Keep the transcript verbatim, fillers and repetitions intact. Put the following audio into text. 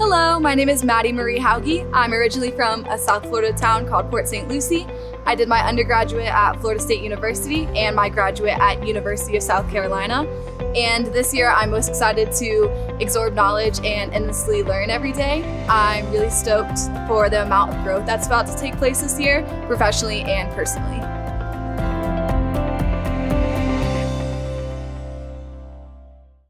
Hello, my name is Maddy Hauge. I'm originally from a South Florida town called Port Saint Lucie. I did my undergraduate at Florida State University and my graduate at University of South Carolina. And this year I'm most excited to absorb knowledge and endlessly learn every day. I'm really stoked for the amount of growth that's about to take place this year, professionally and personally.